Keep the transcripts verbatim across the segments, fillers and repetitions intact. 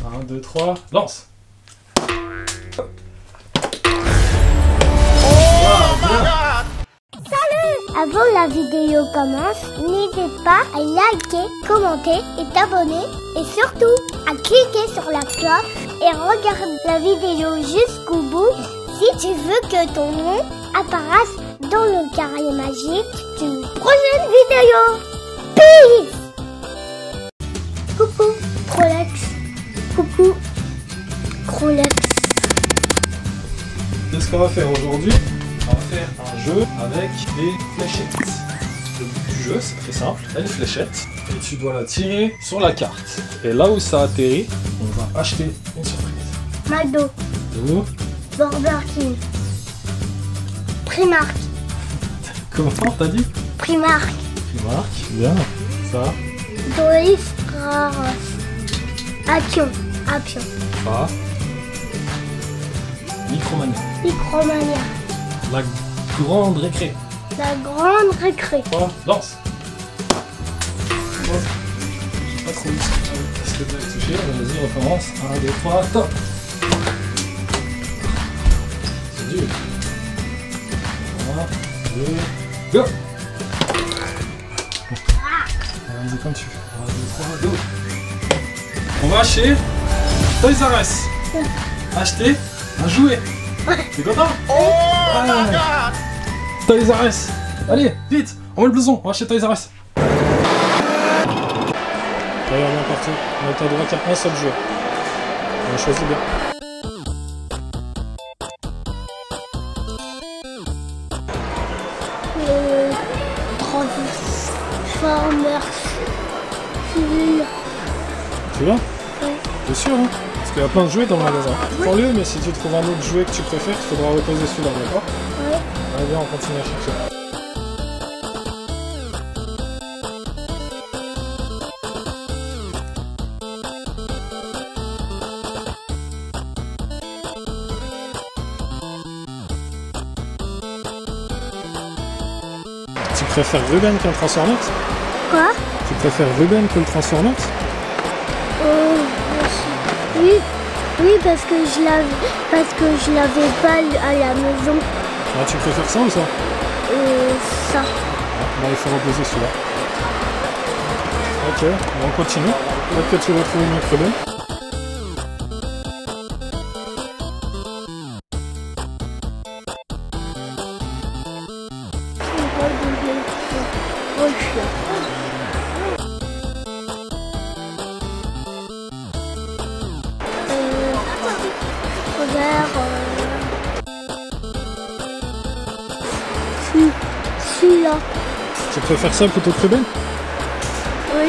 un, deux, trois, lance. Avant la vidéo commence, n'hésite pas à liker, commenter et t'abonner et surtout à cliquer sur la cloche et regarde la vidéo jusqu'au bout si tu veux que ton nom apparaisse dans le carré magique d'une prochaine vidéo. Peace! Coucou, Crolex. Coucou, Crolex. Qu'est-ce qu'on va faire aujourd'hui? On va faire un jeu avec des fléchettes. Le but du jeu, c'est très simple. Tu as une fléchette et tu dois la tirer sur la carte. Et là où ça atterrit, on va acheter une surprise. McDo, Où? Burger King, Primark, Comment t'as dit? Primark, Primark, bien. Ça, Toys R Us, Action, Action, ça. Micromania. Micromania, La grande récré. La Grande Récré. trois, lance. Pas trop vite. Est-ce que tu as touché? Vas-y, recommence. un, deux, trois, top. C'est dur. un, deux, go. Vas-y, comme tu veux. un, deux, trois, go. On va chez Toys R Us. Acheter un jouet. T'es content? Oh my god! Toys R Us. Allez, vite, on met le blouson, on va chez Toys R Us. Regarde bien partout, on a le droit qu'il y a un seul jouet. On a choisi bien. Le Transformers. Tu vas? Ouais. T'es sûr, hein? Parce qu'il y a plein de jouets dans le magasin. Prends-le, mais si tu trouves un autre jouet que tu préfères, il faudra reposer celui-là, d'accord? Ouais. Allez, viens, on continue à chercher. Tu préfères Ruben qu'un Transformers? Quoi? Tu préfères Ruben que le Transformers? Oh, oui. Oui, parce que je l'avais, parce que je l'avais pas à la maison. Ah, tu préfères ça ou ça? Euh, ça. Ah, bon, il faut reposer celui-là. Ok, bon, on continue. Peut-être que tu retrouves une autre Ruben. Celui-là. Tu préfères ça plutôt que Ruben? Oui.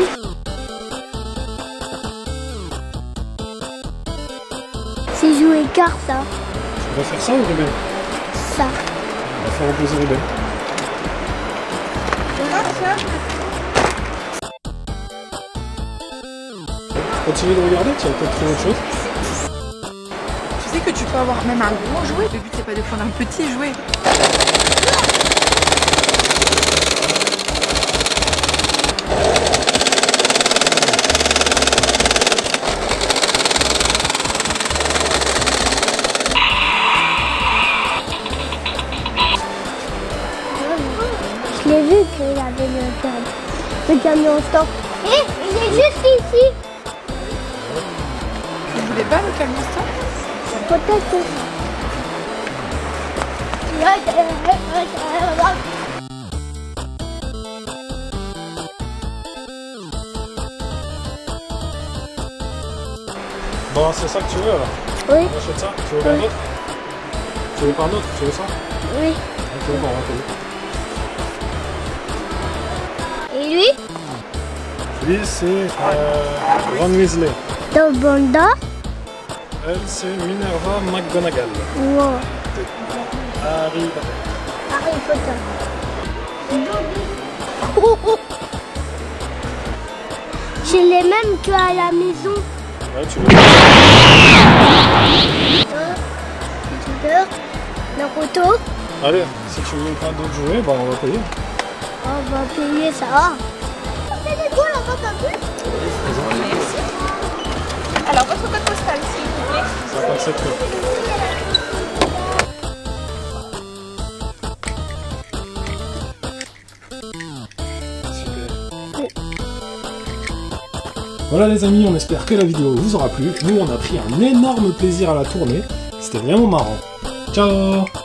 C'est jouer carte, ça. Tu préfères ça ou Ruben? Ça. On va faire reposer Ruben. Continue de regarder, tu vas peut-être trouver autre chose. Tu sais que tu peux avoir même un gros jouet. Le but c'est pas de prendre un petit jouet. Je l'ai vu qu'il avait le camion. Le camion stop. Hé, il est juste ici. Tu voulais pas le camion stop? Peut-être que... Bon, c'est ça que tu veux alors? Oui. On achète ça? Tu veux pas un autre? Tu veux pas un autre? Tu veux ça? Oui. Ok, bon, on va payer. Et lui? Lui, c'est euh, Ron Weasley. Dumbledore. Elle, c'est Minerva McGonagall. Wow. Harry. Harry Potter. J'ai les mêmes qu'à la maison. Ouais, tu veux? Peter, Naruto. Allez, si tu veux pas d'autres jouets, bah on va payer. On va payer ça. Ça fait des quoi là-bas, t'as vu? Alors votre code cette fois. Voilà les amis, on espère que la vidéo vous aura plu. Nous on a pris un énorme plaisir à la tourner. C'était vraiment marrant. Ciao!